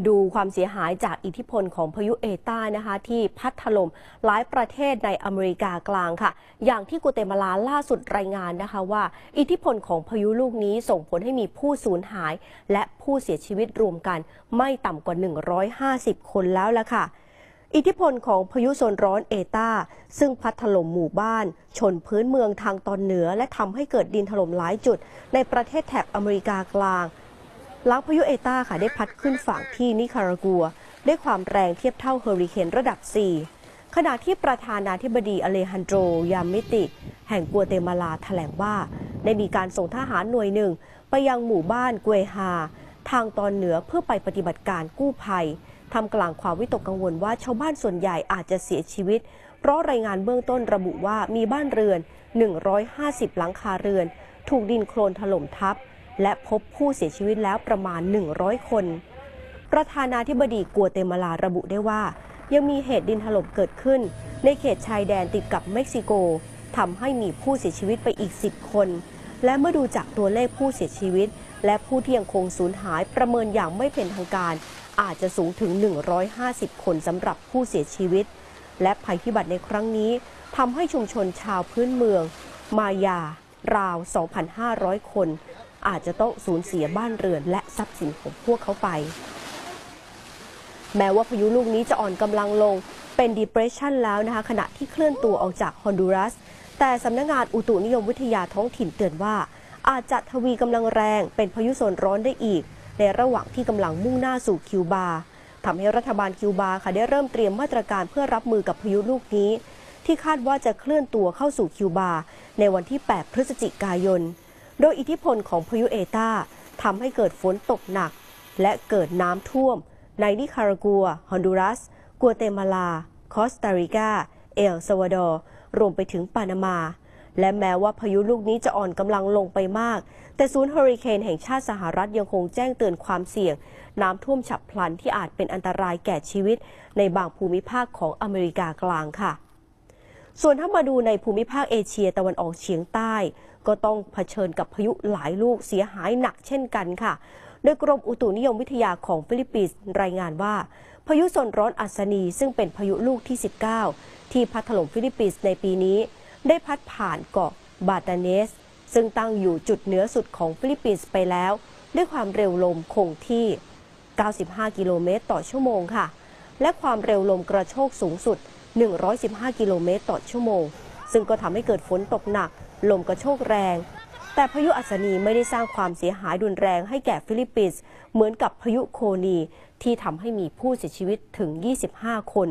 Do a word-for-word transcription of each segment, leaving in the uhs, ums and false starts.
ดูความเสียหายจากอิทธิพลของพายุเอตานะคะที่พัดถล่มหลายประเทศในอเมริกากลางค่ะอย่างที่กัวเตมาลาล่าสุดรายงานนะคะว่าอิทธิพลของพายุลูกนี้ส่งผลให้มีผู้สูญหายและผู้เสียชีวิตรวมกันไม่ต่ำกว่าหนึ่งร้อยห้าสิบคนแล้วล่ะค่ะอิทธิพลของพายุโซนร้อนเอตาซึ่งพัดถล่มหมู่บ้านชนพื้นเมืองทางตอนเหนือและทำให้เกิดดินถล่มหลายจุดในประเทศแถบอเมริกากลางหลังพายุเอตาค่ะได้พัดขึ้นฝั่งที่นิคารากัวด้วยความแรงเทียบเท่าเฮอริเคนระดับสี่ขณะที่ประธานาธิบดีอเลฮันโดรยามิติแห่งกัวเตมาลาแถลงว่าได้มีการส่งทหารหน่วยหนึ่งไปยังหมู่บ้านเกวฮาทางตอนเหนือเพื่อไปปฏิบัติการกู้ภัยทำกลางความวิตกกังวลว่าชาวบ้านส่วนใหญ่อาจจะเสียชีวิตเพราะรายงานเบื้องต้นระบุว่ามีบ้านเรือนหนึ่งร้อยห้าสิบหลังคาเรือนถูกดินโคลนถล่มทับและพบผู้เสียชีวิตแล้วประมาณหนึ่งร้อยคนประธานาธิบดีกัวเตมาลาระบุได้ว่ายังมีเหตุดินถล่มเกิดขึ้นในเขตชายแดนติดกับเม็กซิโกทำให้มีผู้เสียชีวิตไปอีกสิบคนและเมื่อดูจากตัวเลขผู้เสียชีวิตและผู้ที่ยังคงสูญหายประเมินอย่างไม่เป็นทางการอาจจะสูงถึงหนึ่งร้อยห้าสิบคนสำหรับผู้เสียชีวิตและภัยพิบัติในครั้งนี้ทำให้ชุมชนชาวพื้นเมืองมายาราว สองพันห้าร้อย คนอาจจะต้องสูญเสียบ้านเรือนและทรัพย์สินของพวกเขาไปแม้ว่าพายุลูกนี้จะอ่อนกำลังลงเป็น depression แล้วนะคะขณะที่เคลื่อนตัวออกจากฮอนดูรัสแต่สำนักงานอุตุนิยมวิทยาท้องถิ่นเตือนว่าอาจจะทวีกำลังแรงเป็นพายุโซนร้อนได้อีกในระหว่างที่กำลังมุ่งหน้าสู่คิวบาทำให้รัฐบาลคิวบาค่ะได้เริ่มเตรียมมาตรการเพื่อรับมือกับพายุลูกนี้ที่คาดว่าจะเคลื่อนตัวเข้าสู่คิวบาในวันที่แปดพฤศจิกายนโดยอิทธิพลของพายุเอตาทำให้เกิดฝนตกหนักและเกิดน้ำท่วมในนิคารากัวฮอนดูรัสกัวเตมาลาคอสตาริกาเอลซัลวาดอร์รวมไปถึงปานามาและแม้ว่าพายุลูกนี้จะอ่อนกำลังลงไปมากแต่ศูนย์เฮอริเคนแห่งชาติสหรัฐยังคงแจ้งเตือนความเสี่ยงน้ำท่วมฉับพลันที่อาจเป็นอันตรายแก่ชีวิตในบางภูมิภาคของอเมริกากลางค่ะส่วนถ้ามาดูในภูมิภาคเอเชียตะวันออกเฉียงใต้ก็ต้องเผชิญกับพายุหลายลูกเสียหายหนักเช่นกันค่ะโดยกรมอุตุนิยมวิทยาของฟิลิปปินส์รายงานว่าพายุโซนร้อนอัศนีซึ่งเป็นพายุลูกที่สิบเก้าที่พัดถล่มฟิลิปปินส์ในปีนี้ได้พัดผ่านเกาะบาตาเนสซึ่งตั้งอยู่จุดเหนือสุดของฟิลิปปินส์ไปแล้วด้วยความเร็วลมคงที่เก้าสิบห้ากิโลเมตรต่อชั่วโมงค่ะและความเร็วลมกระโชกสูงสุดหนึ่งร้อยสิบห้ากิโลเมตรต่อชั่วโมงซึ่งก็ทำให้เกิดฝนตกหนักลมกระโชกแรงแต่พายุอัศนีไม่ได้สร้างความเสียหายรุนแรงให้แก่ฟิลิปปินส์เหมือนกับพายุโคนีที่ทำให้มีผู้เสียชีวิตถึงยี่สิบห้าคน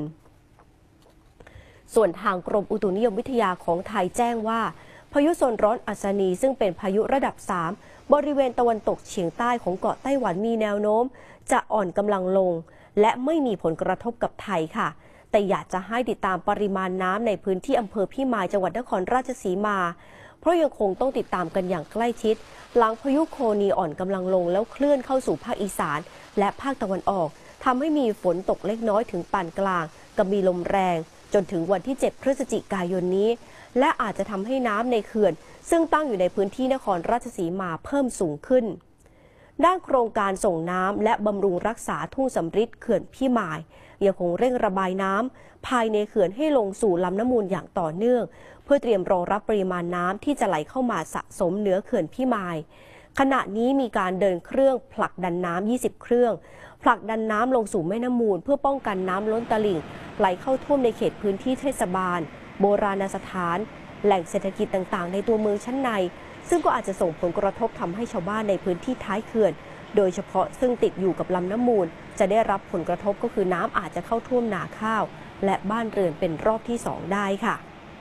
ส่วนทางกรมอุตุนิยมวิทยาของไทยแจ้งว่าพายุโซนร้อนอัศนีซึ่งเป็นพายุระดับสามบริเวณตะวันตกเฉียงใต้ของเกาะไต้หวันมีแนวโน้มจะอ่อนกำลังลงและไม่มีผลกระทบกับไทยค่ะแต่อยากจะให้ติดตามปริมาณน้ำในพื้นที่อำเภอพิมายจังหวัดนครราชสีมาเพราะยังคงต้องติดตามกันอย่างใกล้ชิดหลังพายุโคนีอ่อนกำลังลงแล้วเคลื่อนเข้าสู่ภาคอีสานและภาคตะวันออกทำให้มีฝนตกเล็กน้อยถึงปานกลางกับมีลมแรงจนถึงวันที่เจ็ดพฤศจิกายนนี้และอาจจะทำให้น้ำในเขื่อนซึ่งตั้งอยู่ในพื้นที่นครราชสีมาเพิ่มสูงขึ้นด้านโครงการส่งน้ำและบำรุงรักษาทุ่งสำริดเขื่อนพิมายยังคงเร่งระบายน้ำภายในเขื่อนให้ลงสู่ลำน้ำมูลอย่างต่อเนื่องเพื่อเตรียมรองรับปริมาณน้ำที่จะไหลเข้ามาสะสมเหนือเขื่อนพิมายขณะนี้มีการเดินเครื่องผลักดันน้ำยี่สิบเครื่องผลักดันน้ำลงสู่แม่น้ำมูลเพื่อป้องกันน้ำล้นตลิ่งไหลเข้าท่วมในเขตพื้นที่เทศบาลโบราณสถานแหล่งเศรษฐกิจต่างๆในตัวเมืองชั้นในซึ่งก็อาจจะส่งผลกระทบทำให้ชาวบ้านในพื้นที่ท้ายเขื่อนโดยเฉพาะซึ่งติดอยู่กับลำน้ำมูลจะได้รับผลกระทบก็คือน้ำอาจจะเข้าท่วมนาข้าวและบ้านเรือนเป็นรอบที่สองได้ค่ะ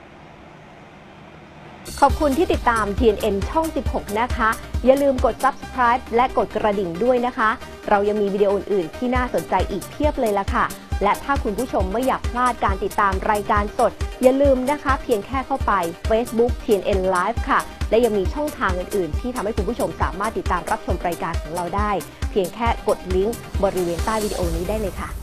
ขอบคุณที่ติดตาม ที เอ็น เอ็น ช่องสิบหกนะคะอย่าลืมกด ซับสไครบ์ และกดกระดิ่งด้วยนะคะเรายังมีวิดีโออื่นๆที่น่าสนใจอีกเพียบเลยละค่ะและถ้าคุณผู้ชมไม่อยากพลาดการติดตามรายการสดอย่าลืมนะคะเพียงแค่เข้าไป Facebook ที เอ็น เอ็น Live ค่ะและยังมีช่องทางอื่นๆที่ทำให้คุณผู้ชมสามารถติดตามรับชมรายการของเราได้เพียงแค่กดลิงก์บริเวณใต้วิดีโอนี้ได้เลยค่ะ